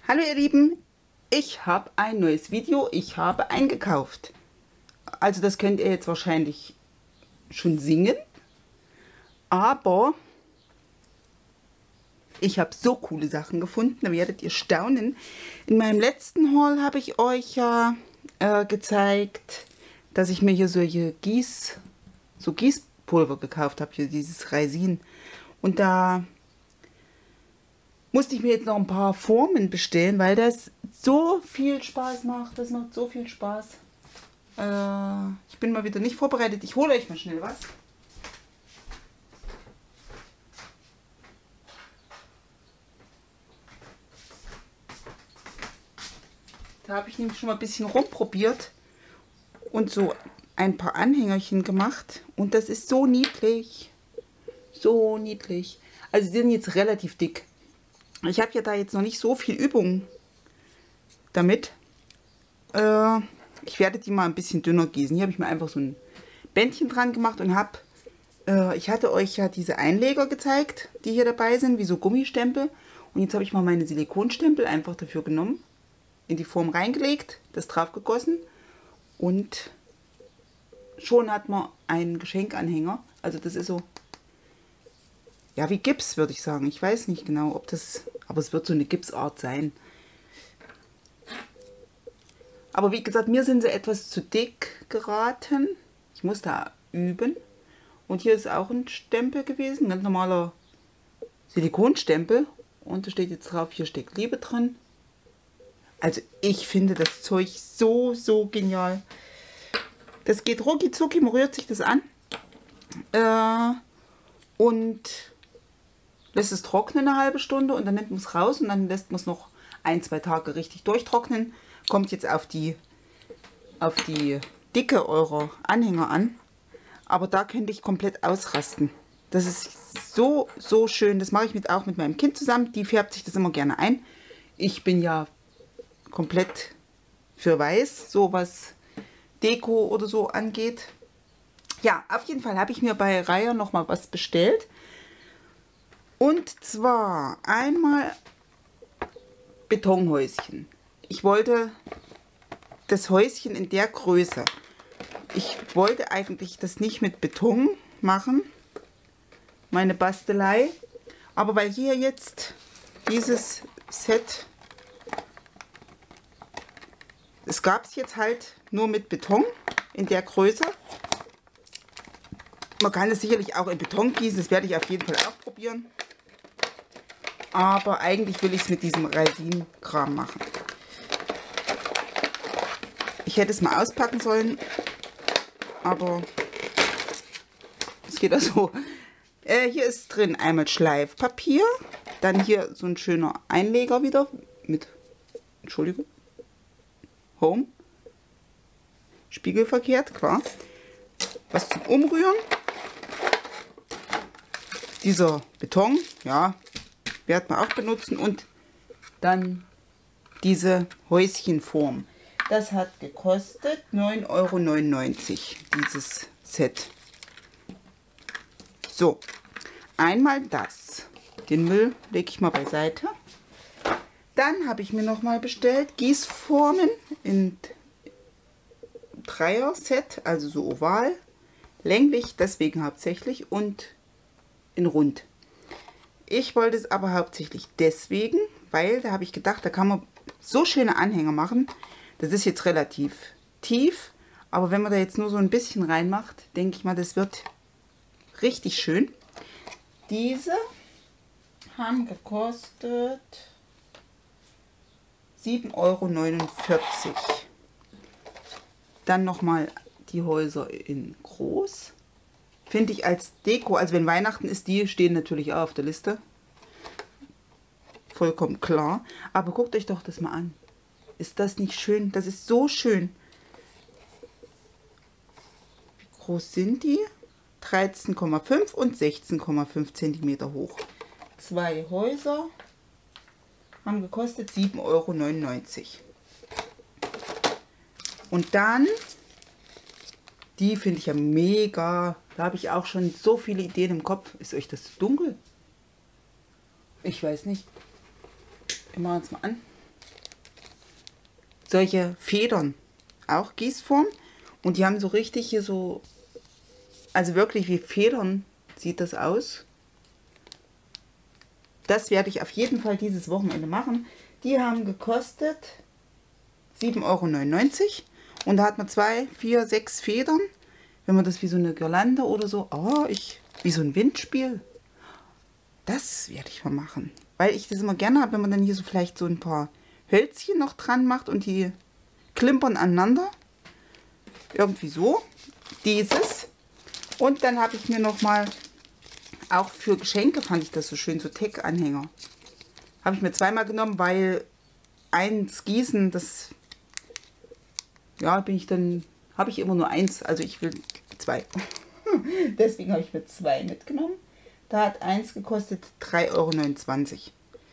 Hallo ihr Lieben, ich habe ein neues Video, ich habe eingekauft. Also das könnt ihr jetzt wahrscheinlich schon singen, aber ich habe so coole Sachen gefunden, da werdet ihr staunen. In meinem letzten Haul habe ich euch ja gezeigt, dass ich mir hier solche Gießpulver gekauft habe, hier dieses Resin. Und da musste ich mir jetzt noch ein paar Formen bestellen, weil das so viel Spaß macht. Das macht so viel Spaß. Ich bin mal wieder nicht vorbereitet. Ich hole euch mal schnell was. Da habe ich nämlich schon mal ein bisschen rumprobiert und so ein paar Anhängerchen gemacht. Und das ist so niedlich. So niedlich. Also sie sind jetzt relativ dick. Ich habe ja da jetzt noch nicht so viel Übung damit. Ich werde die mal ein bisschen dünner gießen. Hier habe ich mir einfach so ein Bändchen dran gemacht und habe, ich hatte euch ja diese Einleger gezeigt, die hier dabei sind, wie so Gummistempel. Und jetzt habe ich mal meine Silikonstempel einfach dafür genommen, in die Form reingelegt, das drauf gegossen und schon hat man einen Geschenkanhänger. Also das ist so, ja, wie Gips, würde ich sagen. Ich weiß nicht genau, ob das, aber es wird so eine Gipsart sein. Aber wie gesagt, mir sind sie etwas zu dick geraten. Ich muss da üben. Und hier ist auch ein Stempel gewesen, ein ganz normaler Silikonstempel. Und da steht jetzt drauf, hier steckt Liebe drin. Also ich finde das Zeug so, so genial. Das geht rucki zucki, man rührt sich das an. Und lässt es trocknen eine halbe Stunde und dann nimmt man es raus und dann lässt man es noch 1-2 Tage richtig durchtrocknen. Kommt jetzt auf die Dicke eurer Anhänger an. Aber da könnte ich komplett ausrasten. Das ist so, so schön. Das mache ich auch mit meinem Kind zusammen. Die färbt sich das immer gerne ein. Ich bin ja komplett für weiß, so was Deko oder so angeht. Ja, auf jeden Fall habe ich mir bei Reiher noch mal was bestellt. Und zwar einmal Betonhäuschen. Ich wollte das Häuschen in der Größe. Ich wollte eigentlich das nicht mit Beton machen, meine Bastelei. Aber weil hier jetzt dieses Set, es gab es jetzt halt nur mit Beton in der Größe. Man kann es sicherlich auch in Beton gießen, das werde ich auf jeden Fall auch probieren. Aber eigentlich will ich es mit diesem Resin-Kram machen. Ich hätte es mal auspacken sollen, aber es geht also. Hier ist drin einmal Schleifpapier, dann hier so ein schöner Einleger wieder mit, Entschuldigung, Home, spiegelverkehrt, klar. Was zum Umrühren. Dieser Beton, ja, werden wir auch benutzen und dann diese Häuschenform. Das hat gekostet 9,99 €, dieses Set. So, einmal das. Den Müll lege ich mal beiseite. Dann habe ich mir noch mal bestellt Gießformen in Dreier-Set, also so oval, länglich, deswegen hauptsächlich, und in rund. Ich wollte es aber hauptsächlich deswegen, weil da habe ich gedacht, da kann man so schöne Anhänger machen. Das ist jetzt relativ tief, aber wenn man da jetzt nur so ein bisschen reinmacht, denke ich mal, das wird richtig schön. Diese haben gekostet 7,49 €. Dann nochmal die Häuser in groß. Finde ich als Deko, also wenn Weihnachten ist, die stehen natürlich auch auf der Liste. Vollkommen klar. Aber guckt euch doch das mal an. Ist das nicht schön? Das ist so schön. Wie groß sind die? 13,5 und 16,5 cm hoch. 2 Häuser haben gekostet 7,99 €. Und dann, die finde ich ja mega. Da habe ich auch schon so viele Ideen im Kopf. Ist euch das dunkel? Ich weiß nicht. Wir machen es mal an. solche Federn, auch Gießform. Und die haben so richtig hier so, also wirklich wie Federn sieht das aus. Das werde ich auf jeden Fall dieses Wochenende machen. Die haben gekostet 7,99 € und da hat man 2, 4, 6 Federn. Wenn man das wie so eine Girlande oder so, wie so ein Windspiel. Das werde ich mal machen. Weil ich das immer gerne habe, wenn man dann hier so vielleicht so ein paar Hölzchen noch dran macht und die klimpern aneinander. Irgendwie so. Dieses. Und dann habe ich mir noch mal, auch für Geschenke fand ich das so schön, so Tech-Anhänger. Habe ich mir zweimal genommen, weil eins gießen, das, ja, habe ich immer nur eins, also ich will 2. Deswegen habe ich mir 2 mitgenommen. Da hat eins gekostet 3,29 €.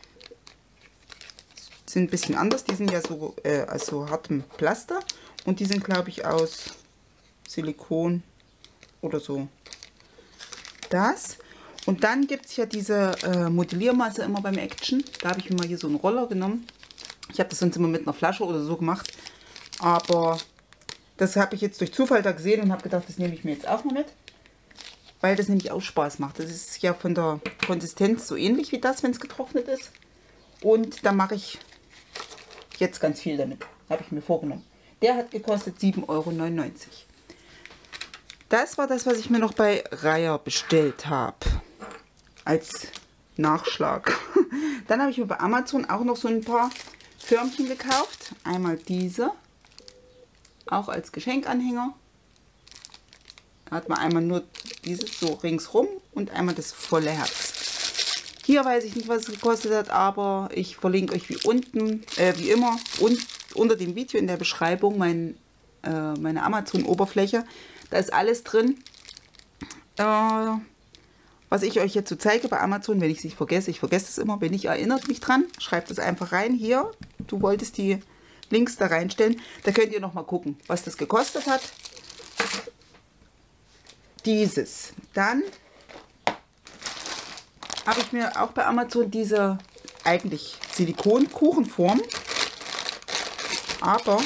Sind ein bisschen anders, die sind ja so aus so hartem Plaster und die sind, glaube ich, aus Silikon oder so. Das. Und dann gibt es ja diese Modelliermasse immer beim Action. Da habe ich mir mal hier so einen Roller genommen. Ich habe das sonst immer mit einer Flasche oder so gemacht. Aber das habe ich jetzt durch Zufall da gesehen und habe gedacht, das nehme ich mir jetzt auch mal mit. Weil das nämlich auch Spaß macht. Das ist ja von der Konsistenz so ähnlich wie das, wenn es getrocknet ist. Und da mache ich jetzt ganz viel damit. Habe ich mir vorgenommen. Der hat gekostet 7,99 €. Das war das, was ich mir noch bei Reiher bestellt habe. Als Nachschlag. Dann habe ich mir bei Amazon auch noch so ein paar Förmchen gekauft. Einmal diese. Auch als Geschenkanhänger. Da hat man einmal nur dieses so ringsrum und einmal das volle Herz. Hier weiß ich nicht, was es gekostet hat, aber ich verlinke euch wie immer unter dem Video in der Beschreibung meine Amazon-Oberfläche. Da ist alles drin, was ich euch jetzt so zeige bei Amazon, wenn ich es nicht vergesse. Ich vergesse es immer, wenn ich erinnert mich dran. Schreibt es einfach rein. Hier, du wolltest die Links da reinstellen. Da könnt ihr noch mal gucken, was das gekostet hat. Dieses. Dann habe ich mir auch bei Amazon diese eigentlich Silikonkuchenform, aber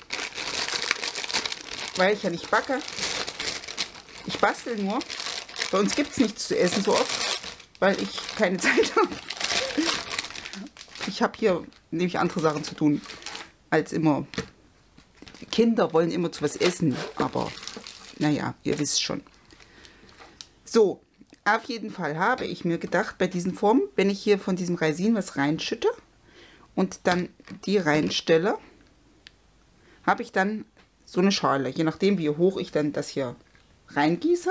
weil ich ja nicht backe, ich bastel nur. Bei uns gibt es nichts zu essen so oft, weil ich keine Zeit habe. Ich habe hier nämlich andere Sachen zu tun als immer. Kinder wollen immer zu was essen, aber naja, ihr wisst schon. So, auf jeden Fall habe ich mir gedacht, bei diesen Formen, wenn ich hier von diesem Resin was reinschütte und dann die reinstelle, habe ich dann so eine Schale, je nachdem wie hoch ich dann das hier reingieße.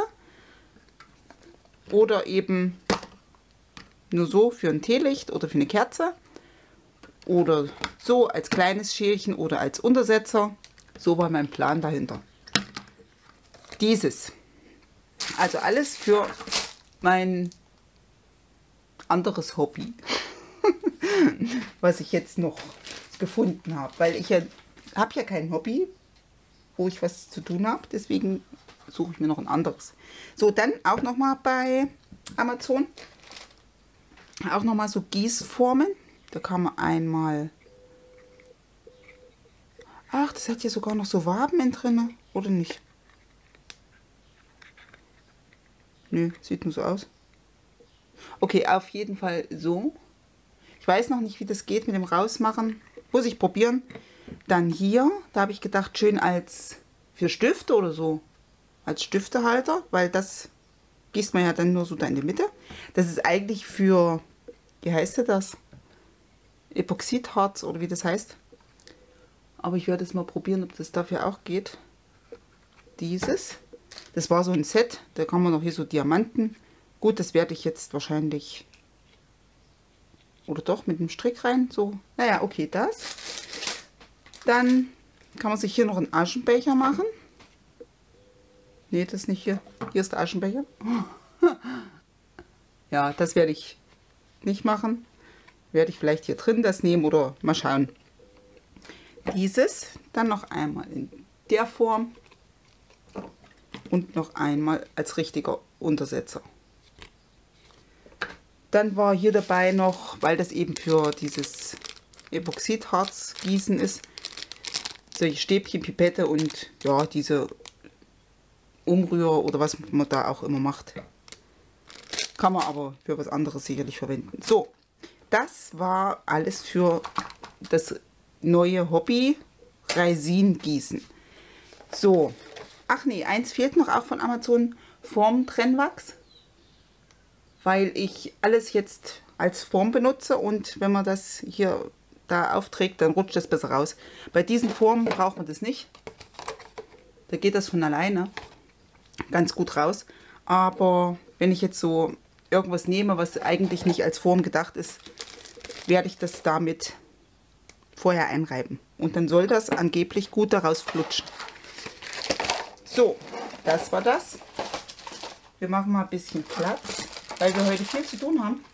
Oder eben nur so für ein Teelicht oder für eine Kerze. Oder so als kleines Schälchen oder als Untersetzer. So war mein Plan dahinter. Dieses. Also alles für mein anderes Hobby. Was ich jetzt noch gefunden habe. Weil ich habe ja kein Hobby, wo ich was zu tun habe. Deswegen suche ich mir noch ein anderes. So, dann auch noch mal bei Amazon. Auch noch mal so Gießformen. Da kann man einmal... Ach, das hat hier sogar noch so Waben drin. Oder nicht? Nö, sieht nur so aus. Okay, auf jeden Fall so. Ich weiß noch nicht, wie das geht mit dem Rausmachen. Muss ich probieren. Dann hier, da habe ich gedacht, schön als für Stifte oder so. Als Stiftehalter, weil das gießt man ja dann nur so da in die Mitte. Das ist eigentlich für, wie heißt das? Epoxidharz oder wie das heißt. Aber ich werde es mal probieren, ob das dafür auch geht. Dieses. Das war so ein Set. Da kann man noch hier so Diamanten. Gut, das werde ich jetzt wahrscheinlich... Oder doch mit dem Strick rein. So, naja, okay, das. Dann kann man sich hier noch einen Aschenbecher machen. Nee, das ist nicht hier. Hier ist der Aschenbecher. Ja, das werde ich nicht machen. Werde ich vielleicht hier drin das nehmen oder mal schauen. Dieses dann noch einmal in der Form und noch einmal als richtiger Untersetzer. Dann war hier dabei noch, weil das eben für dieses Epoxidharz gießen ist, solche Stäbchen, Pipette und ja, diese Umrühr oder was man da auch immer macht. Kann man aber für was anderes sicherlich verwenden. So, das war alles für das neue Hobby Resin gießen. So, ach nee, eins fehlt noch auch von Amazon, Formtrennwachs, weil ich alles jetzt als Form benutze und wenn man das hier da aufträgt, dann rutscht das besser raus. Bei diesen Formen braucht man das nicht. Da geht das von alleine ganz gut raus. Aber wenn ich jetzt so irgendwas nehme, was eigentlich nicht als Form gedacht ist, werde ich das damit vorher einreiben. Und dann soll das angeblich gut daraus flutschen. So, das war das. Wir machen mal ein bisschen Platz, weil wir heute viel zu tun haben.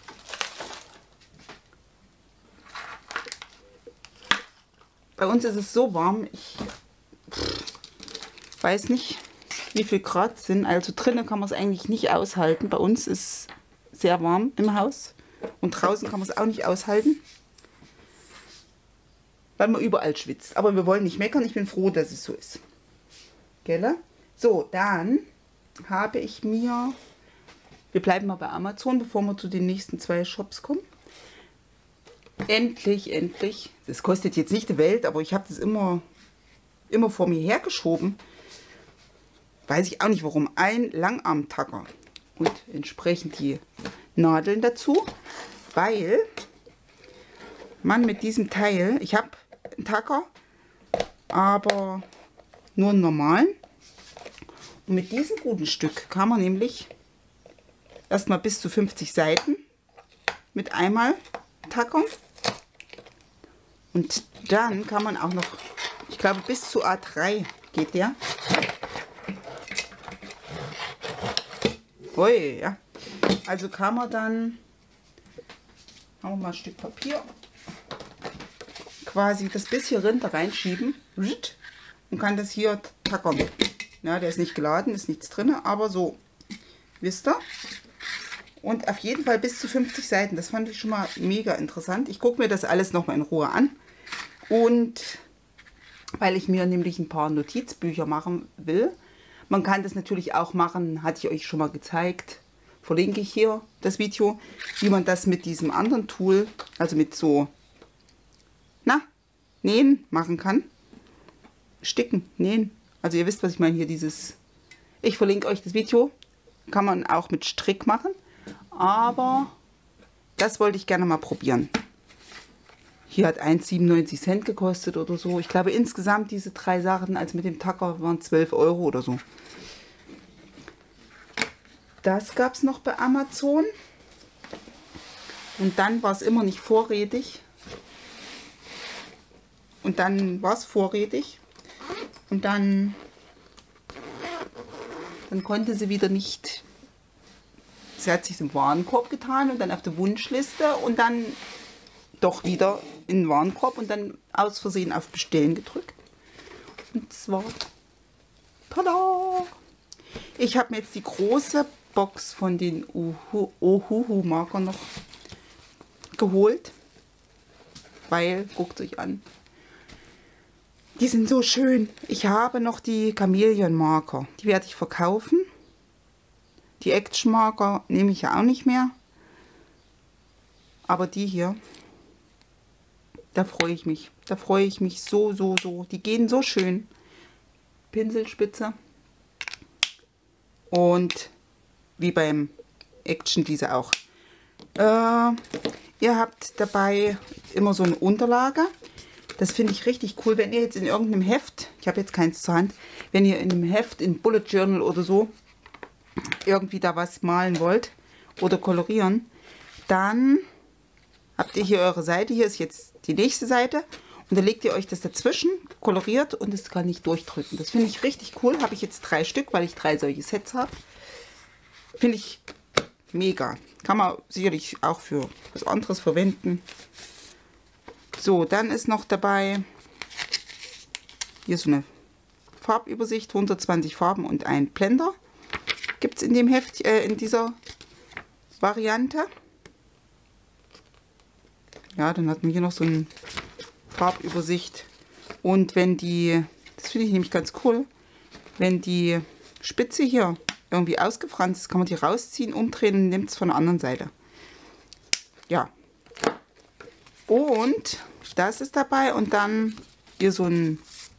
Bei uns ist es so warm, ich weiß nicht, wie viel Grad sind. Also drinnen kann man es eigentlich nicht aushalten. Bei uns ist es sehr warm im Haus und draußen kann man es auch nicht aushalten, weil man überall schwitzt. Aber wir wollen nicht meckern, ich bin froh, dass es so ist. Gell? So, dann habe ich mir, wir bleiben mal bei Amazon, bevor wir zu den nächsten 2 Shops kommen. Endlich, das kostet jetzt nicht die Welt, aber ich habe das immer vor mir hergeschoben. Weiß ich auch nicht warum. Ein Langarm-Tacker und entsprechend die Nadeln dazu, weil man mit diesem Teil, ich habe einen Tacker, aber nur einen normalen. Und mit diesem guten Stück kann man nämlich erstmal bis zu 50 Seiten mit einmal tackern. Und dann kann man auch noch, ich glaube bis zu A3 geht der. Ui, ja. Also kann man dann, haben wir mal ein Stück Papier, quasi das bis hierin da reinschieben und kann das hier tackern. Ja, der ist nicht geladen, ist nichts drin, aber so, wisst ihr? Und auf jeden Fall bis zu 50 Seiten. Das fand ich schon mal mega interessant. Ich gucke mir das alles nochmal in Ruhe an. Und weil ich mir nämlich ein paar Notizbücher machen will. Man kann das natürlich auch machen, hatte ich euch schon mal gezeigt. Verlinke ich hier das Video, wie man das mit diesem anderen Tool, also mit so, nähen machen kann. Sticken, nähen. Also ihr wisst, was ich meine, hier dieses, ich verlinke euch das Video. Kann man auch mit Strick machen. Aber das wollte ich gerne mal probieren. Hier hat 1,97 Cent gekostet oder so. Ich glaube insgesamt diese 3 Sachen, als mit dem Tacker, waren 12 Euro oder so. Das gab es noch bei Amazon. Und dann war es immer nicht vorrätig. Und dann war es vorrätig. Und dann konnte sie wieder nicht. Sie hat sich im Warenkorb getan und dann auf der Wunschliste und dann doch wieder in den Warenkorb und dann aus Versehen auf Bestellen gedrückt. Und zwar, tada! Ich habe mir jetzt die große Box von den Ohuhu Marker noch geholt, weil, guckt euch an, die sind so schön. Ich habe noch die Chameleon Marker, die werde ich verkaufen. Die Action Marker nehme ich ja auch nicht mehr. Aber die hier, da freue ich mich. Da freue ich mich so. Die gehen so schön. Pinselspitze. Und wie beim Action diese auch. Ihr habt dabei immer so eine Unterlage. Das finde ich richtig cool, wenn ihr jetzt in irgendeinem Heft, ich habe jetzt keins zur Hand, wenn ihr in einem Heft, in Bullet Journal oder so, irgendwie da was malen wollt oder kolorieren, dann habt ihr hier eure Seite. Hier ist jetzt die nächste Seite und dann legt ihr euch das dazwischen, koloriert und es kann nicht durchdrücken. Das finde ich richtig cool. Habe ich jetzt 3 Stück, weil ich 3 solche Sets habe. Finde ich mega. Kann man sicherlich auch für was anderes verwenden. So, dann ist noch dabei hier so eine Farbübersicht, 120 Farben und ein Blender. Gibt es in dem Heft, in dieser Variante. Ja, dann hat man hier noch so eine Farbübersicht Und wenn die, das finde ich nämlich ganz cool, wenn die Spitze hier irgendwie ausgefranst ist, kann man die rausziehen, umdrehen und nimmt es von der anderen Seite. Ja. Und das ist dabei und dann hier so ein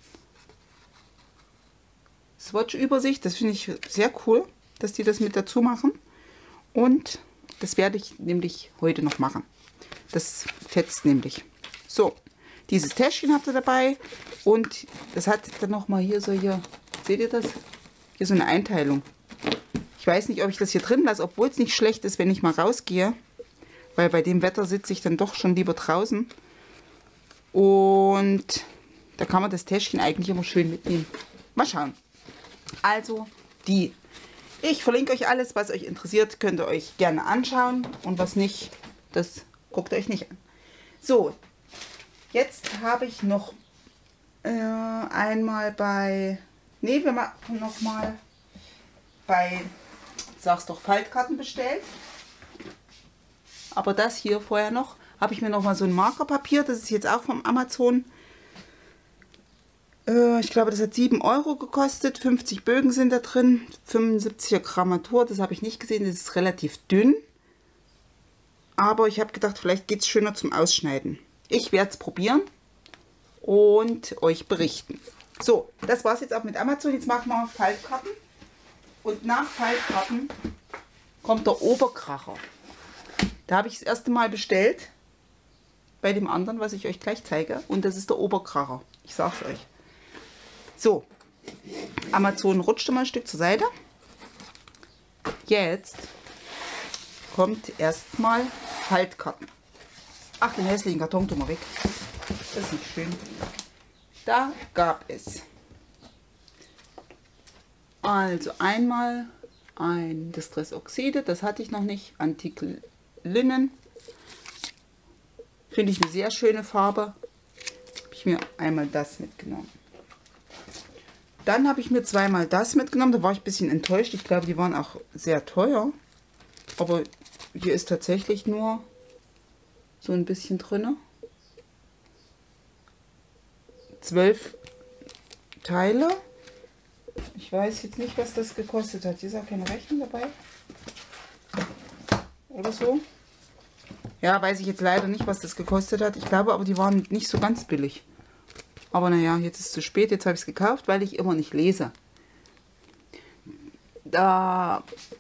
Swatch-Übersicht. Das finde ich sehr cool, dass die das mit dazu machen. Und das werde ich nämlich heute noch machen. Das fetzt nämlich. So, dieses Täschchen habt ihr dabei. Und das hat dann nochmal hier so, hier, seht ihr das? Hier so eine Einteilung. Ich weiß nicht, ob ich das hier drin lasse, obwohl es nicht schlecht ist, wenn ich mal rausgehe. Weil bei dem Wetter sitze ich dann doch schon lieber draußen. Und da kann man das Täschchen eigentlich immer schön mitnehmen. Mal schauen. Also die. Ich verlinke euch alles, was euch interessiert, könnt ihr euch gerne anschauen. Und was nicht, das guckt euch nicht an. So, jetzt habe ich noch einmal bei, nee, wir machen nochmal bei, sag's doch, Faltkarten bestellt. Aber das hier vorher noch, habe ich mir noch mal so ein Markerpapier, das ist jetzt auch vom Amazon. Ich glaube, das hat 7 € gekostet, 50 Bögen sind da drin, 75er Grammatur, das habe ich nicht gesehen, das ist relativ dünn. Aber ich habe gedacht, vielleicht geht es schöner zum Ausschneiden. Ich werde es probieren und euch berichten. So, das war es jetzt auch mit Amazon. Jetzt machen wir Faltkarten. Und nach Faltkarten kommt der Oberkracher. Da habe ich das erste Mal bestellt. Bei dem anderen, was ich euch gleich zeige. Und das ist der Oberkracher. Ich sage es euch. So, Amazon rutscht mal ein Stück zur Seite. Jetzt kommt erstmal Faltkarten. Ach, den hässlichen Karton tun wir weg. Das ist nicht schön. Da gab es also einmal ein Distress Oxide, das hatte ich noch nicht. Antique Linnen. Finde ich eine sehr schöne Farbe. Habe ich mir einmal das mitgenommen. Dann habe ich mir zweimal das mitgenommen. Da war ich ein bisschen enttäuscht. Ich glaube, die waren auch sehr teuer. Aber hier ist tatsächlich nur so ein bisschen drin. 12 Teile. Ich weiß jetzt nicht, was das gekostet hat. Hier ist auch keine Rechnung dabei. Oder so. Ja, weiß ich jetzt leider nicht, was das gekostet hat. Ich glaube aber, die waren nicht so ganz billig. Aber naja, jetzt ist es zu spät. Jetzt habe ich es gekauft, weil ich immer nicht lese. Da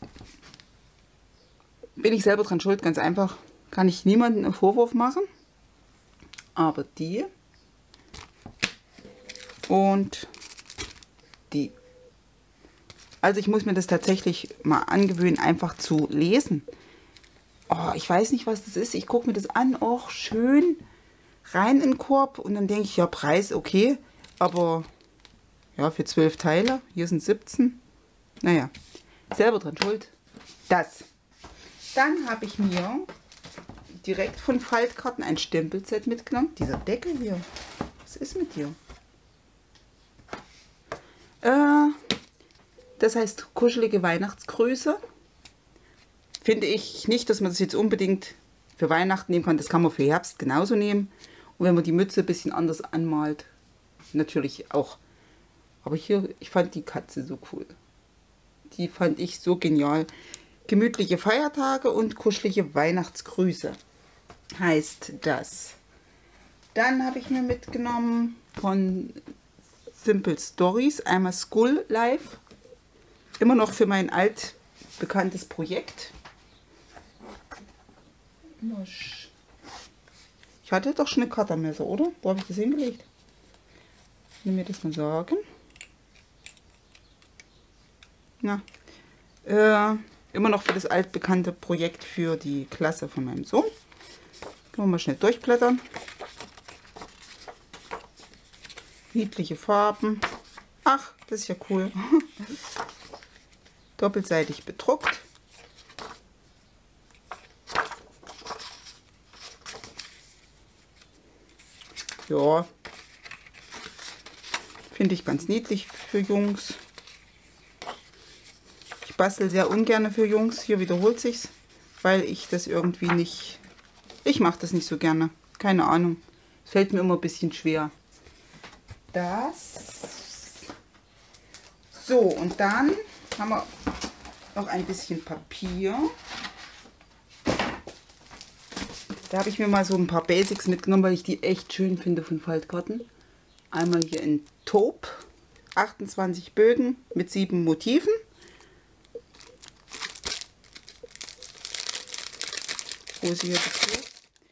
bin ich selber dran schuld, ganz einfach. Kann ich niemandem einen Vorwurf machen. Aber die und die. Also ich muss mir das tatsächlich mal angewöhnen, einfach zu lesen. Oh, ich weiß nicht, was das ist. Ich gucke mir das an. Oh, schön. Rein in den Korb. Und dann denke ich, ja, Preis okay. Aber ja, für 12 Teile. Hier sind 17. Naja, selber dran schuld. Das. Dann habe ich mir direkt von Faltkarten ein Stempelset mitgenommen. Dieser Deckel hier. Was ist mit dir? Das heißt kuschelige Weihnachtsgrüße. Finde ich nicht, dass man das jetzt unbedingt für Weihnachten nehmen kann. Das kann man für Herbst genauso nehmen. Und wenn man die Mütze ein bisschen anders anmalt, natürlich auch. Aber hier, ich fand die Katze so cool. Die fand ich so genial. Gemütliche Feiertage und kuschelige Weihnachtsgrüße heißt das. Dann habe ich mir mitgenommen von Simple Stories einmal School Life. Immer noch für mein altbekanntes Projekt. Ich hatte doch schon eine Cuttermesser, oder? Wo habe ich das hingelegt? Ich will mir das mal sagen. Na, immer noch für das altbekannte Projekt für die Klasse von meinem Sohn. Können wir mal schnell durchblättern. Niedliche Farben. Ach, das ist ja cool. Doppelseitig bedruckt. Ja, finde ich ganz niedlich für Jungs. Ich bastel sehr ungern für Jungs. Hier wiederholt sich's, weil ich das irgendwie nicht... Ich mache das nicht so gerne. Keine Ahnung. Es fällt mir immer ein bisschen schwer. das. So, und dann haben wir noch ein bisschen Papier. Da habe ich mir mal so ein paar Basics mitgenommen, weil ich die echt schön finde von Faltkarten. Einmal hier in Taupe, 28 Bögen mit 7 Motiven. Wo ist hier das hier?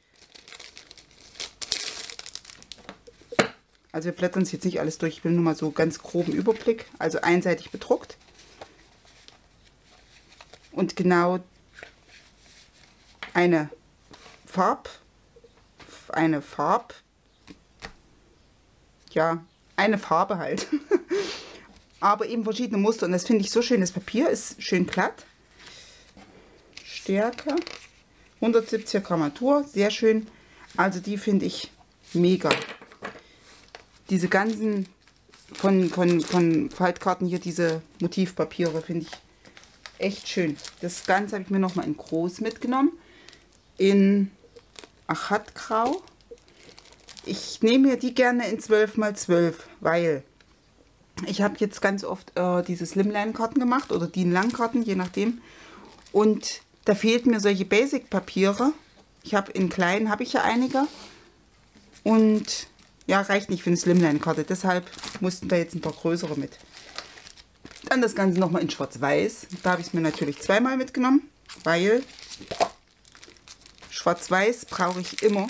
Also wir blättern es jetzt nicht alles durch, ich will nur mal so ganz groben Überblick. Also einseitig bedruckt. Und genau eine Farbe, ja, eine Farbe halt. Aber eben verschiedene Muster und das finde ich so schön. Das Papier ist schön glatt. Stärke, 170er Grammatur, sehr schön. Also die finde ich mega. Diese ganzen von Faltkarten hier, diese Motivpapiere finde ich echt schön. Das Ganze habe ich mir nochmal in groß mitgenommen. In Achatgrau. Ich nehme mir die gerne in 12×12, weil ich habe jetzt ganz oft diese Slimline-Karten gemacht oder DIN-Lang-Karten, je nachdem. Und da fehlten mir solche Basic-Papiere. Ich habe in kleinen, habe ich ja einige. Und ja, reicht nicht für eine Slimline-Karte. Deshalb mussten da jetzt ein paar größere mit. Dann das Ganze nochmal in Schwarz-Weiß. Da habe ich es mir natürlich zweimal mitgenommen, weil Schwarz-Weiß brauche ich immer.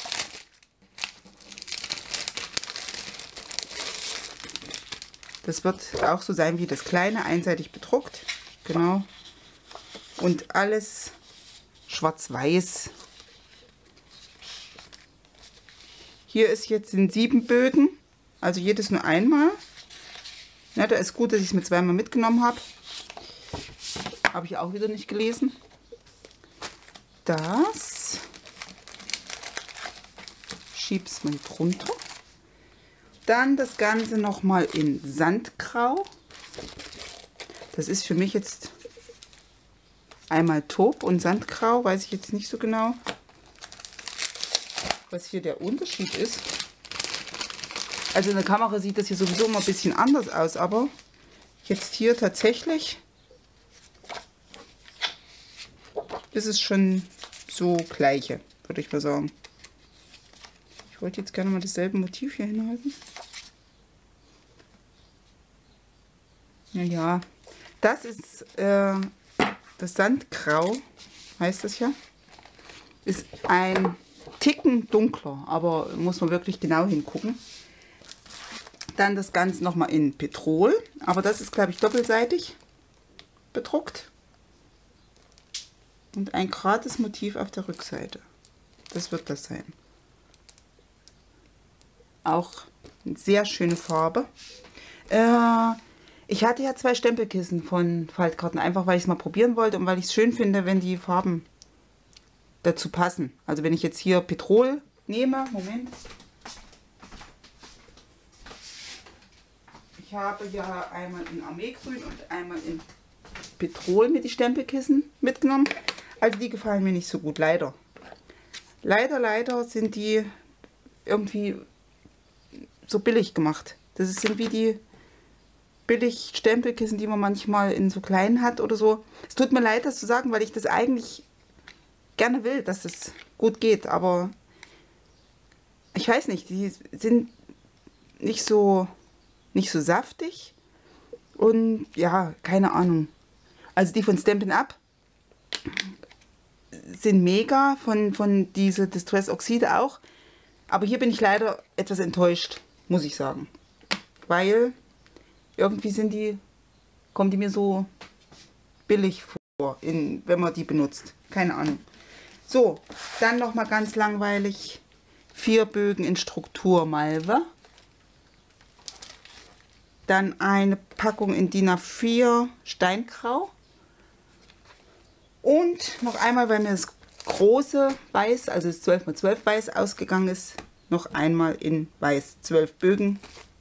Das wird auch so sein wie das kleine, einseitig bedruckt. Genau. Und alles schwarz-weiß. Hier ist jetzt in 7 Bögen, also jedes nur einmal. Ja, da ist gut, dass ich es mir zweimal mitgenommen habe. Habe ich auch wieder nicht gelesen. Das schieb's mal drunter. Dann das Ganze nochmal in Sandgrau. Das ist für mich jetzt einmal Taupe und Sandgrau. Weiß ich jetzt nicht so genau, was hier der Unterschied ist. Also in der Kamera sieht das hier sowieso immer ein bisschen anders aus, aber jetzt hier tatsächlich ist es schon so gleiche, würde ich mal sagen. Ich wollte jetzt gerne mal dasselbe Motiv hier hinhalten. Naja, das ist das Sandgrau, heißt das ja. Ist ein Ticken dunkler, aber muss man wirklich genau hingucken. Dann das Ganze nochmal in Petrol, aber das ist, glaube ich, doppelseitig bedruckt. Und ein gratis Motiv auf der Rückseite. Das wird das sein. Auch eine sehr schöne Farbe. Ich hatte ja 2 Stempelkissen von Faltkarten, einfach weil ich es mal probieren wollte und weil ich es schön finde, wenn die Farben dazu passen. Also wenn ich jetzt hier Petrol nehme, Moment. Ich habe ja einmal in Armeegrün und einmal in Petrol mit die Stempelkissen mitgenommen. Also die gefallen mir nicht so gut, leider. Leider sind die irgendwie so billig gemacht. Das sind wie die billig Stempelkissen, die man manchmal in so kleinen hat oder so. Es tut mir leid, das zu sagen, weil ich das eigentlich gerne will, dass es gut geht. Aber ich weiß nicht, die sind nicht so saftig. Und ja, keine Ahnung. Also die von Stampin' Up sind mega, von diese Distress Oxide auch. Aber hier bin ich leider etwas enttäuscht, muss ich sagen. Weil irgendwie kommen die mir so billig vor, wenn man die benutzt. Keine Ahnung. So, dann nochmal ganz langweilig 4 Bögen in Struktur Malve. Dann eine Packung in DIN A4 Steingrau. Und noch einmal, weil mir das große Weiß, also das 12×12 Weiß ausgegangen ist, noch einmal in Weiß. 12 Bögen.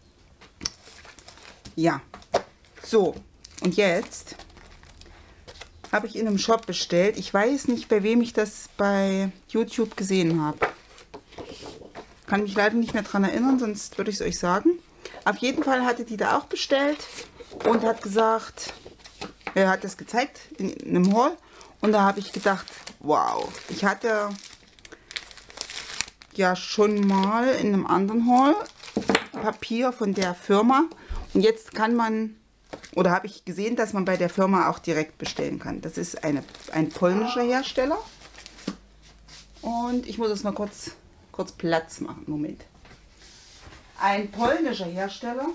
Ja, so. Und jetzt habe ich in einem Shop bestellt. Ich weiß nicht, bei wem ich das bei YouTube gesehen habe. Kann mich leider nicht mehr daran erinnern, sonst würde ich es euch sagen. Auf jeden Fall hatte die da auch bestellt und hat gesagt, er hat das gezeigt in einem Haul. Und da habe ich gedacht, wow, ich hatte ja schon mal in einem anderen Haul Papier von der Firma. Und jetzt kann man, oder habe ich gesehen, dass man bei der Firma auch direkt bestellen kann. Das ist ein polnischer Hersteller. Und ich muss jetzt mal kurz Platz machen. Moment. Ein polnischer Hersteller,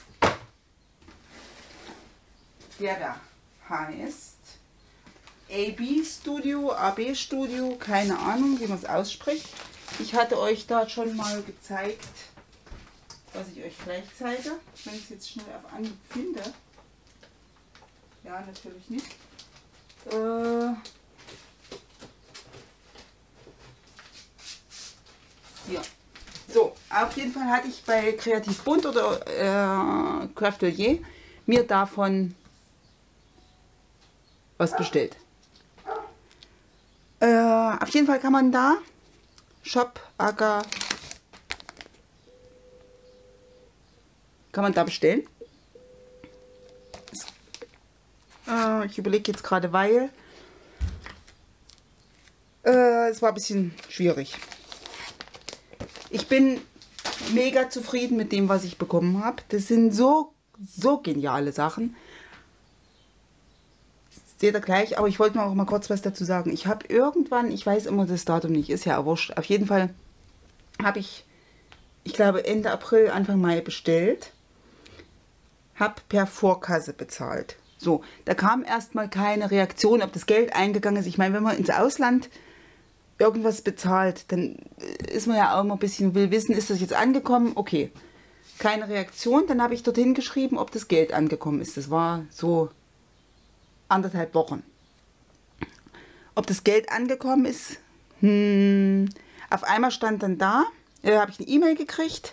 der da heißt AB Studio, keine Ahnung, wie man es ausspricht. Ich hatte euch da schon mal gezeigt, was ich euch gleich zeige, wenn ich es jetzt schnell auf Anhieb finde. Ja, natürlich nicht. Hier. So, auf jeden Fall hatte ich bei Kreativ Bunt oder Craftelier mir davon was bestellt. Auf jeden Fall kann man da Shop Aga kann man da bestellen. Ich überlege jetzt gerade, weil es war ein bisschen schwierig. Ich bin mega zufrieden mit dem, was ich bekommen habe. Das sind so geniale Sachen. Seht ihr gleich, aber ich wollte noch mal kurz was dazu sagen. Ich habe irgendwann, ich weiß immer das Datum nicht, ist ja auch wurscht. Auf jeden Fall habe ich glaube Ende April, Anfang Mai bestellt. Habe per Vorkasse bezahlt. So, da kam erstmal keine Reaktion, ob das Geld eingegangen ist. Ich meine, wenn man ins Ausland irgendwas bezahlt, dann ist man ja auch immer ein bisschen, will wissen, ist das jetzt angekommen? Okay, keine Reaktion. Dann habe ich dorthin geschrieben, ob das Geld angekommen ist. Das war so 1,5 Wochen. Ob das Geld angekommen ist? Auf einmal stand dann da, habe ich eine E-Mail gekriegt,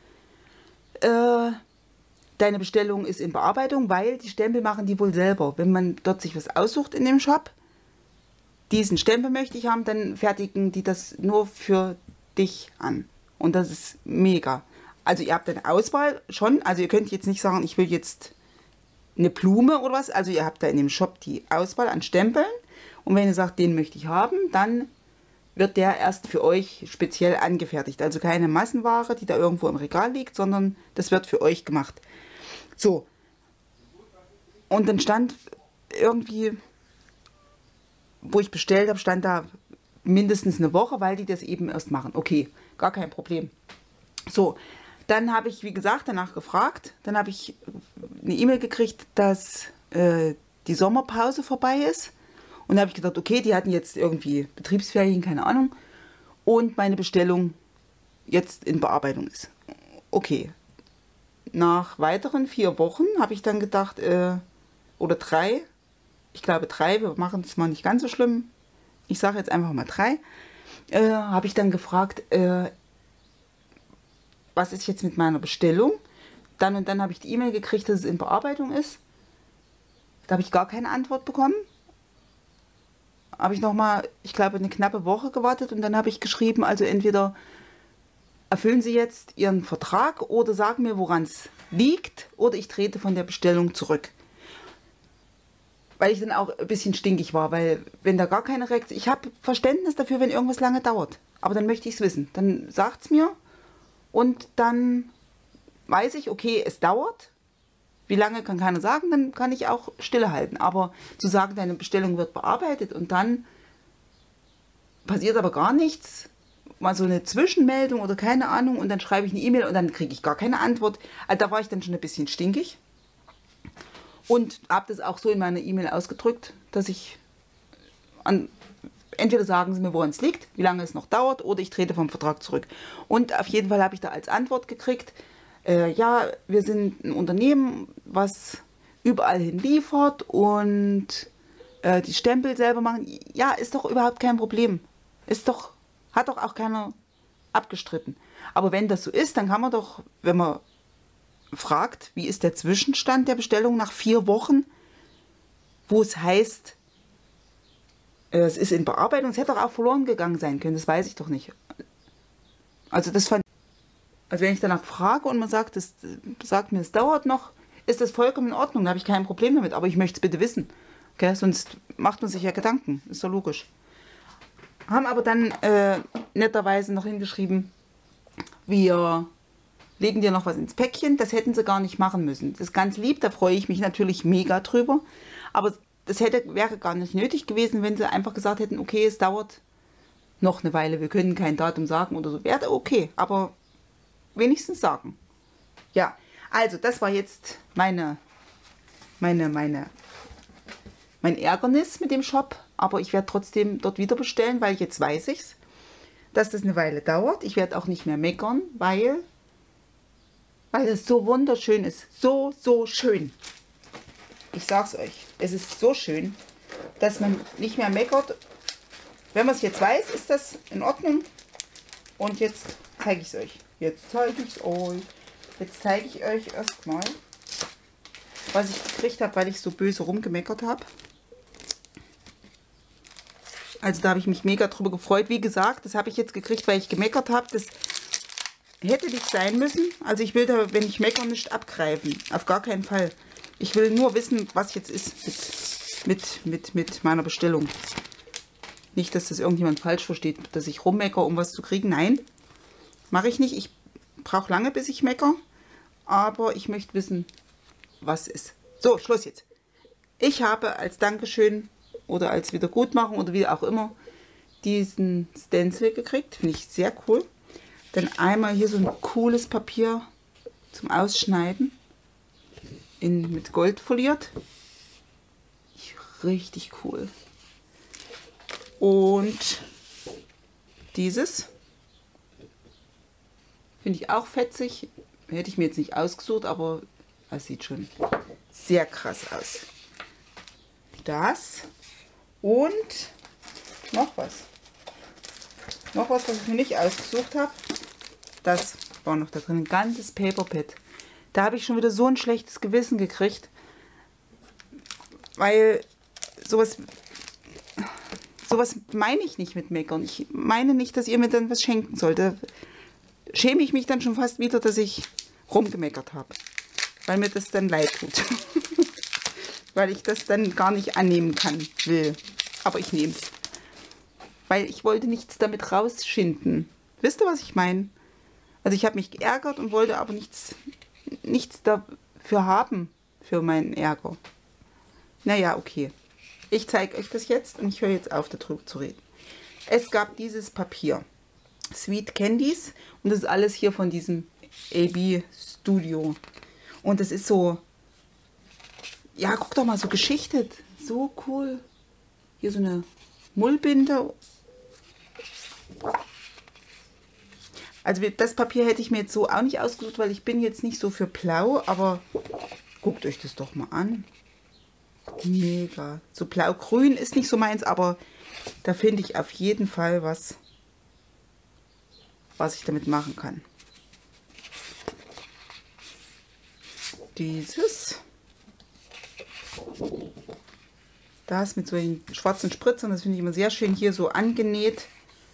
deine Bestellung ist in Bearbeitung, weil die Stempel machen die wohl selber. Wenn man dort sich was aussucht in dem Shop, diesen Stempel möchte ich haben, dann fertigen die das nur für dich an. Und das ist mega. Also ihr habt eine Auswahl schon, also ihr könnt jetzt nicht sagen, ich will jetzt eine Blume oder was. Also ihr habt da in dem Shop die Auswahl an Stempeln. Und wenn ihr sagt, den möchte ich haben, dann wird der erst für euch speziell angefertigt. Also keine Massenware, die da irgendwo im Regal liegt, sondern das wird für euch gemacht. So. Und dann stand irgendwie, wo ich bestellt habe, stand da mindestens eine Woche, weil die das eben erst machen. Okay, gar kein Problem. So, dann habe ich, wie gesagt, danach gefragt. Dann habe ich eine E-Mail gekriegt, dass die Sommerpause vorbei ist. Und da habe ich gedacht, okay, die hatten jetzt irgendwie Betriebsferien, keine Ahnung. Und meine Bestellung jetzt in Bearbeitung ist. Okay. Nach weiteren 4 Wochen habe ich dann gedacht, oder 3, ich glaube 3, wir machen es mal nicht ganz so schlimm. Ich sage jetzt einfach mal 3. Habe ich dann gefragt, was ist jetzt mit meiner Bestellung? Dann und dann habe ich die E-Mail gekriegt, dass es in Bearbeitung ist. Da habe ich gar keine Antwort bekommen. Habe ich nochmal, ich glaube, eine knappe Woche gewartet und dann habe ich geschrieben, also entweder erfüllen Sie jetzt Ihren Vertrag oder sagen mir, woran es liegt, oder ich trete von der Bestellung zurück. Weil ich dann auch ein bisschen stinkig war, weil wenn da gar keine Reaktion, ich habe Verständnis dafür, wenn irgendwas lange dauert, aber dann möchte ich es wissen. Dann sagt es mir und dann weiß ich, okay, es dauert. Wie lange kann keiner sagen, dann kann ich auch Stille halten. Aber zu sagen, deine Bestellung wird bearbeitet und dann passiert aber gar nichts, mal so eine Zwischenmeldung oder keine Ahnung und dann schreibe ich eine E-Mail und dann kriege ich gar keine Antwort. Also da war ich dann schon ein bisschen stinkig und habe das auch so in meiner E-Mail ausgedrückt, dass ich entweder sagen Sie mir, woran es liegt, wie lange es noch dauert, oder ich trete vom Vertrag zurück. Und auf jeden Fall habe ich da als Antwort gekriegt, ja, wir sind ein Unternehmen, was überall hin liefert und die Stempel selber machen. Ja, ist doch überhaupt kein Problem. Hat doch auch keiner abgestritten. Aber wenn das so ist, dann kann man doch, wenn man fragt, wie ist der Zwischenstand der Bestellung nach 4 Wochen, wo es heißt, es ist in Bearbeitung, es hätte doch auch verloren gegangen sein können, das weiß ich doch nicht. Also das fand Also wenn ich danach frage und man sagt, sagt mir, es dauert noch, ist das vollkommen in Ordnung, da habe ich kein Problem damit, aber ich möchte es bitte wissen. Okay? Sonst macht man sich ja Gedanken, ist doch logisch. Haben aber dann netterweise noch hingeschrieben, wir legen dir noch was ins Päckchen, das hätten sie gar nicht machen müssen. Das ist ganz lieb, da freue ich mich natürlich mega drüber, aber das wäre gar nicht nötig gewesen, wenn sie einfach gesagt hätten, okay, es dauert noch eine Weile, wir können kein Datum sagen oder so. Wäre okay, aber wenigstens sagen. Ja, also das war jetzt mein Ärgernis mit dem Shop, aber ich werde trotzdem dort wieder bestellen, weil jetzt weiß ich's, dass das eine Weile dauert. Ich werde auch nicht mehr meckern, weil es so wunderschön ist. So, so schön. Ich sag's euch, es ist so schön, dass man nicht mehr meckert. Wenn man es jetzt weiß, ist das in Ordnung. Und jetzt zeige ich es euch. Jetzt zeige ich euch erstmal, was ich gekriegt habe, weil ich so böse rumgemeckert habe. Also da habe ich mich mega drüber gefreut. Wie gesagt, das habe ich jetzt gekriegt, weil ich gemeckert habe. Das hätte nicht sein müssen. Also ich will da, wenn ich meckere, nicht abgreifen. Auf gar keinen Fall. Ich will nur wissen, was jetzt ist mit meiner Bestellung. Nicht, dass das irgendjemand falsch versteht, dass ich rummeckere, um was zu kriegen. Nein, mache ich nicht. Ich brauche lange, bis ich meckere. Aber ich möchte wissen, was ist. So, Schluss jetzt. Ich habe als Dankeschön oder als Wiedergutmachung oder wie auch immer diesen Stencil gekriegt. Finde ich sehr cool. Dann einmal hier so ein cooles Papier zum Ausschneiden. Mit Gold foliert. Richtig cool. Und dieses finde ich auch fetzig. Hätte ich mir jetzt nicht ausgesucht, aber es sieht schon sehr krass aus. Das und noch was. Noch was, was ich mir nicht ausgesucht habe. Das war noch da drin. Ein ganzes Paper Pad. Da habe ich schon wieder so ein schlechtes Gewissen gekriegt. Weil sowas meine ich nicht mit meckern. Ich meine nicht, dass ihr mir dann was schenken sollt. Da schäme ich mich dann schon fast wieder, dass ich rumgemeckert habe. Weil mir das dann leid tut. Weil ich das dann gar nicht annehmen will. Aber ich nehme es. Weil ich wollte nichts damit rausschinden. Wisst ihr, was ich meine? Also ich habe mich geärgert und wollte aber nichts dafür haben, für meinen Ärger. Naja, okay. Ich zeige euch das jetzt und ich höre jetzt auf, darüber zu reden. Es gab dieses Papier. Sweet Candies. Und das ist alles hier von diesem AB Studio. Und das ist so, ja, guck doch mal, so geschichtet. So cool. Hier so eine Mullbinde. Also das Papier hätte ich mir jetzt so auch nicht ausgesucht, weil ich bin jetzt nicht so für blau, aber guckt euch das doch mal an. Mega. So blau-grün ist nicht so meins, aber da finde ich auf jeden Fall was ich damit machen kann. Dieses. Das mit so den schwarzen Spritzern, das finde ich immer sehr schön hier so angenäht.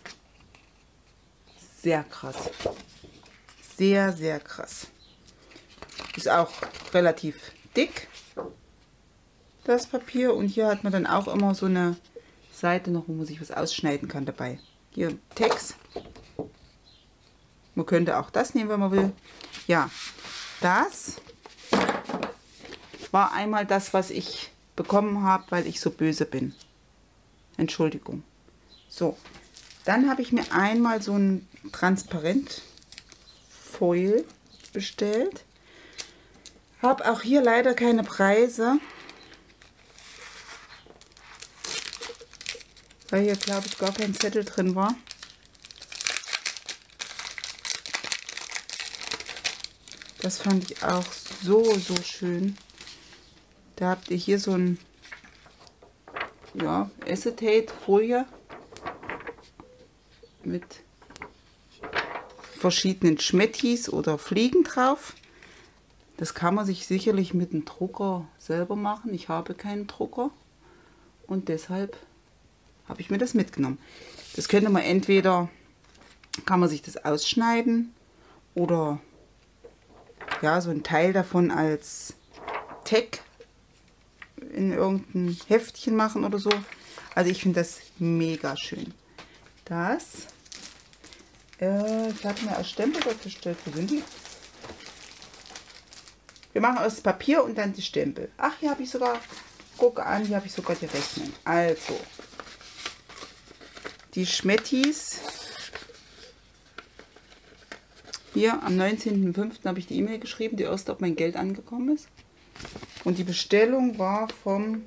Sehr krass. Sehr, sehr krass. Ist auch relativ dick, das Papier. Und hier hat man dann auch immer so eine Seite noch, wo man sich was ausschneiden kann dabei. Hier Text. Man könnte auch das nehmen, wenn man will. Ja, das war einmal das, was ich bekommen habe, weil ich so böse bin. Entschuldigung. So, dann habe ich mir einmal so ein Transparent-Foil bestellt. Habe auch hier leider keine Preise. Weil hier, glaube ich, gar kein Zettel drin war. Das fand ich auch so, so schön. Da habt ihr hier so ein, ja, Acetate-Folie mit verschiedenen Schmettis oder Fliegen drauf. Das kann man sich sicherlich mit einem Drucker selber machen. Ich habe keinen Drucker und deshalb habe ich mir das mitgenommen. Das könnte man entweder, kann man sich das ausschneiden oder ja, so ein Teil davon als Tag in irgendein Heftchen machen oder so. Also ich finde das mega schön. Das, ich habe mir als Stempel dort bestellt. Wo sind die? Wir machen aus Papier und dann die Stempel. Ach, hier habe ich sogar, gucke an, hier habe ich sogar die Rechnung. Also, die Schmettis. Hier am 19.05. habe ich die E-Mail geschrieben, die erste, ob mein Geld angekommen ist. Und die Bestellung war vom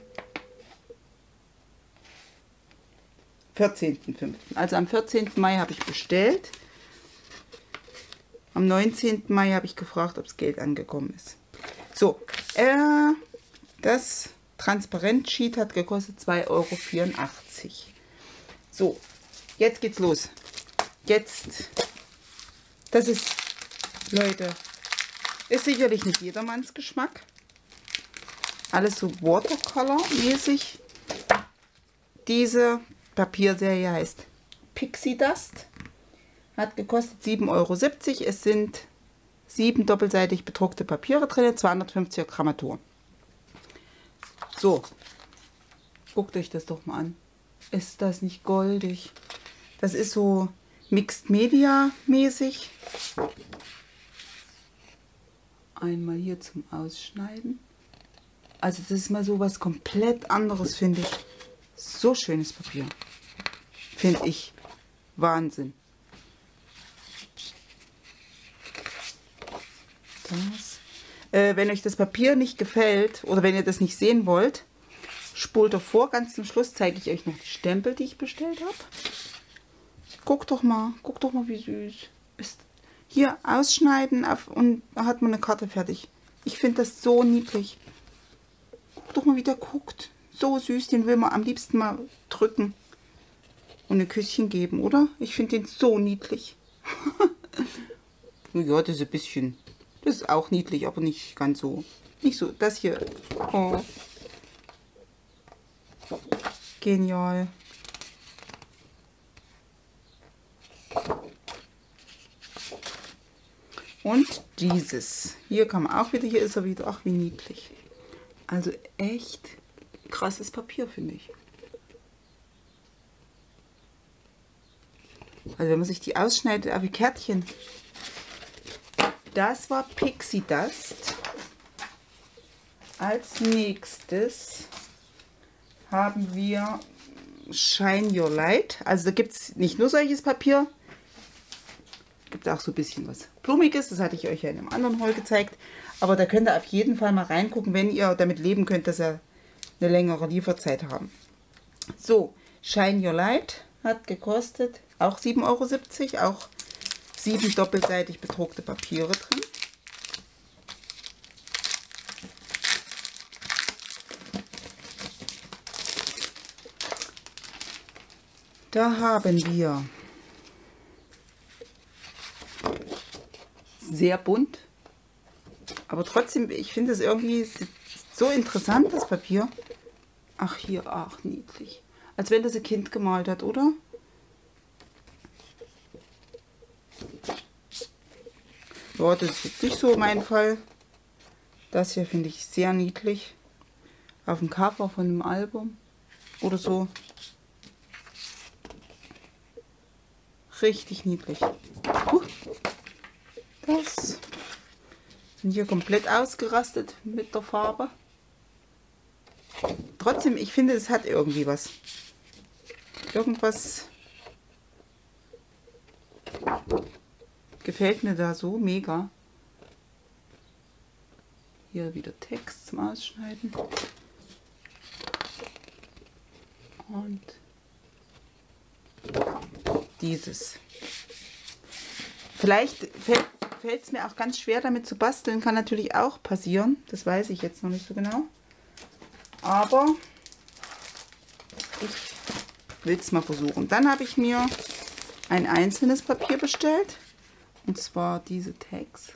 14.05. Also am 14. Mai habe ich bestellt. Am 19. Mai habe ich gefragt, ob das Geld angekommen ist. So, das Transparent-Sheet hat gekostet 2,84 Euro. So, jetzt geht's los. Jetzt, das ist, Leute, ist sicherlich nicht jedermanns Geschmack. Alles so Watercolor-mäßig. Diese Papierserie heißt Pixie Dust. Hat gekostet 7,70 Euro. Es sind 7 doppelseitig bedruckte Papiere drin, 250er Grammatur. So, guckt euch das doch mal an. Ist das nicht goldig? Das ist so Mixed Media mäßig. Einmal hier zum Ausschneiden. Also das ist mal so was komplett anderes, finde ich. So schönes Papier. Finde ich. Wahnsinn. Das. Wenn euch das Papier nicht gefällt oder wenn ihr das nicht sehen wollt, spult doch vor. Ganz zum Schluss zeige ich euch noch die Stempel, die ich bestellt habe. Guckt doch mal, wie süß. Ist hier ausschneiden und da hat man eine Karte fertig. Ich finde das so niedlich. Guckt doch mal, wie der guckt. So süß, den will man am liebsten mal drücken und ein Küsschen geben, oder? Ich finde den so niedlich. Ja, das ist ein bisschen... Das ist auch niedlich, aber nicht ganz so. Nicht so. Das hier. Oh. Genial. Und dieses. Hier kann man auch wieder. Hier ist er wieder. Ach, wie niedlich. Also echt krasses Papier, finde ich. Also wenn man sich die ausschneidet, wie Kärtchen. Das war Pixie Dust. Als nächstes haben wir Shine Your Light. Also da gibt es nicht nur solches Papier. Gibt auch so ein bisschen was Blumiges. Das hatte ich euch ja in einem anderen Haul gezeigt. Aber da könnt ihr auf jeden Fall mal reingucken, wenn ihr damit leben könnt, dass ihr eine längere Lieferzeit haben. So, Shine Your Light hat gekostet auch 7,70 Euro. Auch 7 doppelseitig bedruckte Papiere drin. Da haben wir sehr bunt, aber trotzdem, ich finde es irgendwie so interessant, das Papier. Ach hier, ach niedlich. Als wenn das ein Kind gemalt hat, oder? Ja, das ist jetzt nicht so mein Fall. Das hier finde ich sehr niedlich. Auf dem Cover von einem Album oder so. Richtig niedlich. Das sind hier komplett ausgerastet mit der Farbe. Trotzdem, ich finde, es hat irgendwie was. Irgendwas gefällt mir da so mega. Hier wieder Text zum Ausschneiden. Und dieses. Vielleicht fällt es mir auch ganz schwer, damit zu basteln. Kann natürlich auch passieren. Das weiß ich jetzt noch nicht so genau. Aber ich will es mal versuchen. Dann habe ich mir ein einzelnes Papier bestellt. Und zwar diese Tags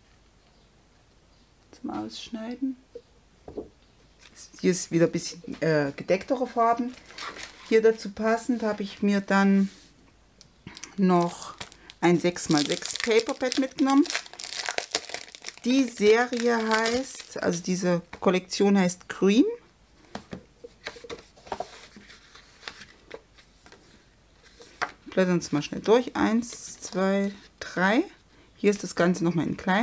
zum Ausschneiden. Hier ist wieder ein bisschen gedecktere Farben. Hier dazu passend habe ich mir dann noch ein 6x6 Paperpad mitgenommen. Die Serie heißt, also diese Kollektion heißt Cream. Blättern uns mal schnell durch. 1, 2, 3. Hier ist das Ganze nochmal in klein.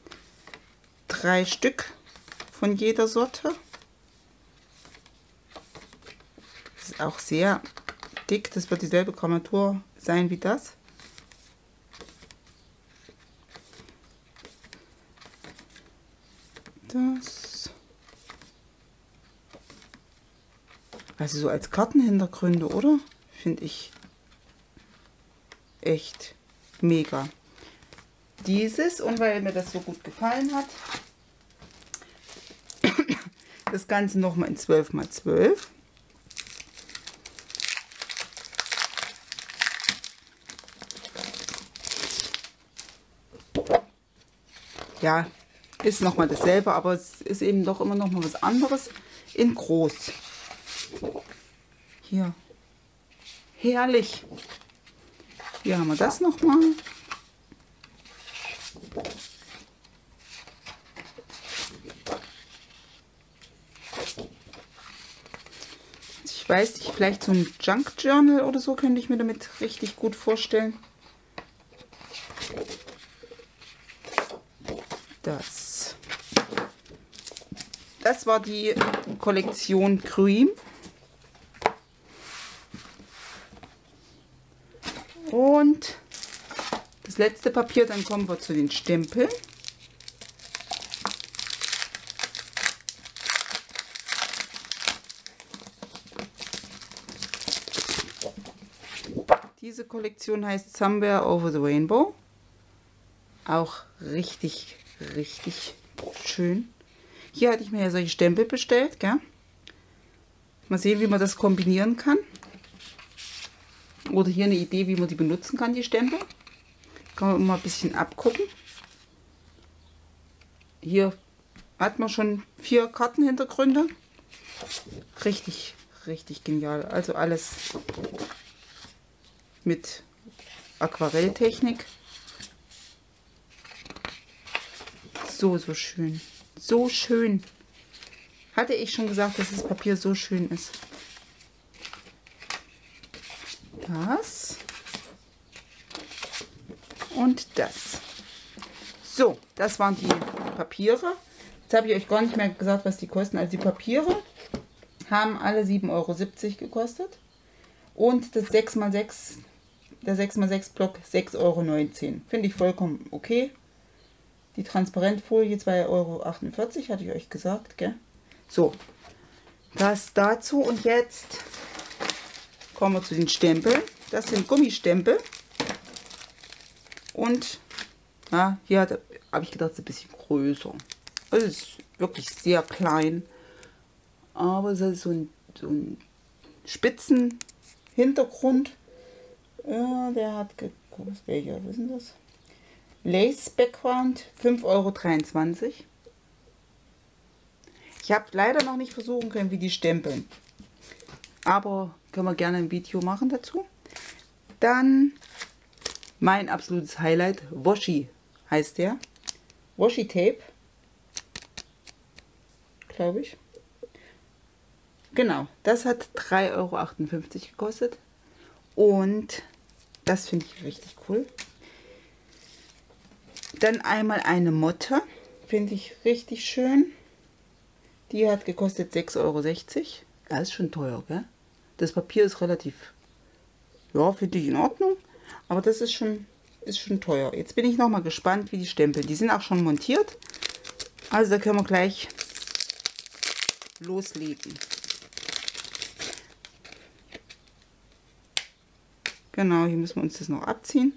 3 Stück von jeder Sorte. Das ist auch sehr dick. Das wird dieselbe Grammatur sein wie das. Das. Also so als Kartenhintergründe, oder? Finde ich echt mega. Dieses, und weil mir das so gut gefallen hat, das Ganze nochmal in 12x12. Ja, ist nochmal dasselbe, aber es ist eben doch immer noch mal was anderes in groß. Hier. Herrlich. Hier haben wir das nochmal. Ich weiß nicht, vielleicht so ein Junk Journal oder so könnte ich mir damit richtig gut vorstellen. Das war die Kollektion Cream. Und das letzte Papier, dann kommen wir zu den Stempeln. Diese Kollektion heißt Somewhere Over the Rainbow. Auch richtig, richtig schön. Hier hatte ich mir ja solche Stempel bestellt, gell? Mal sehen, wie man das kombinieren kann. Oder hier eine Idee, wie man die benutzen kann, die Stempel. Kann man mal ein bisschen abgucken. Hier hat man schon 4 Kartenhintergründe. Richtig, richtig genial. Also alles mit Aquarelltechnik. So, so schön. So schön. Hatte ich schon gesagt, dass das Papier so schön ist. Das. Und das. So, das waren die Papiere. Jetzt habe ich euch gar nicht mehr gesagt, was die kosten. Also die Papiere haben alle 7,70 € gekostet. Und das 6x6, der 6x6 Block 6,19 €. Finde ich vollkommen okay. Die Transparentfolie 2,48 € hatte ich euch gesagt, gell? So, das dazu. Und jetzt kommen wir zu den Stempeln. Das sind Gummistempel. Und ja, hier habe ich gedacht, es ist ein bisschen größer. Es ist wirklich sehr klein. Aber es ist so ein spitzen Hintergrund. Ja, der hat gekostet. Welcher? Was ist denn das? Lace Background 5,23 €. Ich habe leider noch nicht versuchen können, wie die stempeln. Aber können wir gerne ein Video machen dazu. Dann mein absolutes Highlight, Washi heißt der. Washi Tape. Glaube ich. Genau, das hat 3,58 € gekostet. Und das finde ich richtig cool. Dann einmal eine Motte, finde ich richtig schön. Die hat gekostet 6,60 €. Das ist schon teuer, gell? Das Papier ist relativ, ja, finde ich in Ordnung. Aber das ist schon teuer. Jetzt bin ich noch mal gespannt, wie die Stempel. Die sind auch schon montiert. Also da können wir gleich loslegen. Genau, hier müssen wir uns das noch abziehen.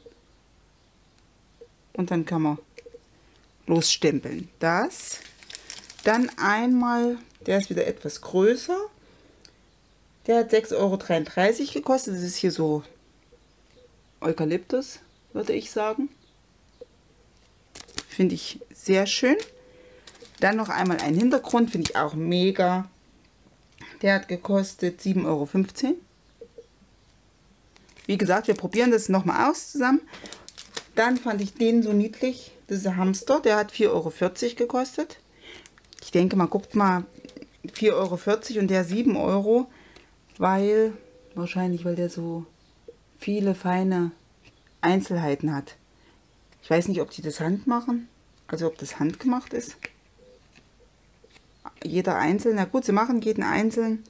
Und dann kann man losstempeln. Das. Dann einmal, der ist wieder etwas größer. Der hat 6,33 € gekostet. Das ist hier so Eukalyptus, würde ich sagen. Finde ich sehr schön. Dann noch einmal ein Hintergrund, finde ich auch mega. Der hat gekostet 7,15 €. Wie gesagt, wir probieren das nochmal aus zusammen. Dann fand ich den so niedlich. Das ist ein Hamster, der hat 4,40 € gekostet. Ich denke mal, guckt mal, 4,40 € und der 7 €, weil, wahrscheinlich, weil der so viele feine Einzelheiten hat. Ich weiß nicht, ob die das Hand machen, also ob das handgemacht ist. Jeder einzeln, na gut, sie machen jeden einzeln.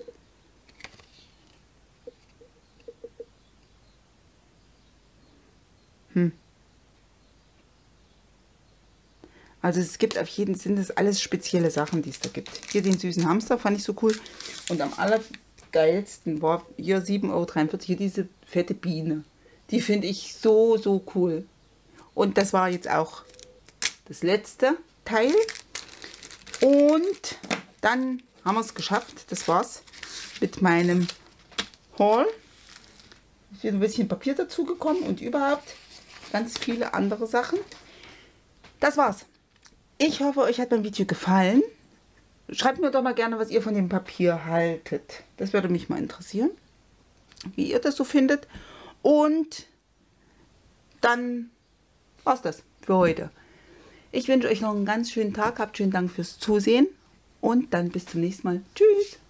Also es gibt auf jeden Fall, sind das alles spezielle Sachen, die es da gibt. Hier den süßen Hamster fand ich so cool. Und am allergeilsten war hier 7,43 €, hier diese fette Biene. Die finde ich so, so cool. Und das war jetzt auch das letzte Teil. Und dann haben wir es geschafft. Das war's mit meinem Haul. Ist wieder ein bisschen Papier dazu gekommen und überhaupt ganz viele andere Sachen. Das war's. Ich hoffe, euch hat mein Video gefallen. Schreibt mir doch mal gerne, was ihr von dem Papier haltet. Das würde mich mal interessieren, wie ihr das so findet. Und dann war's das für heute. Ich wünsche euch noch einen ganz schönen Tag. Habt schönen Dank fürs Zusehen. Und dann bis zum nächsten Mal. Tschüss.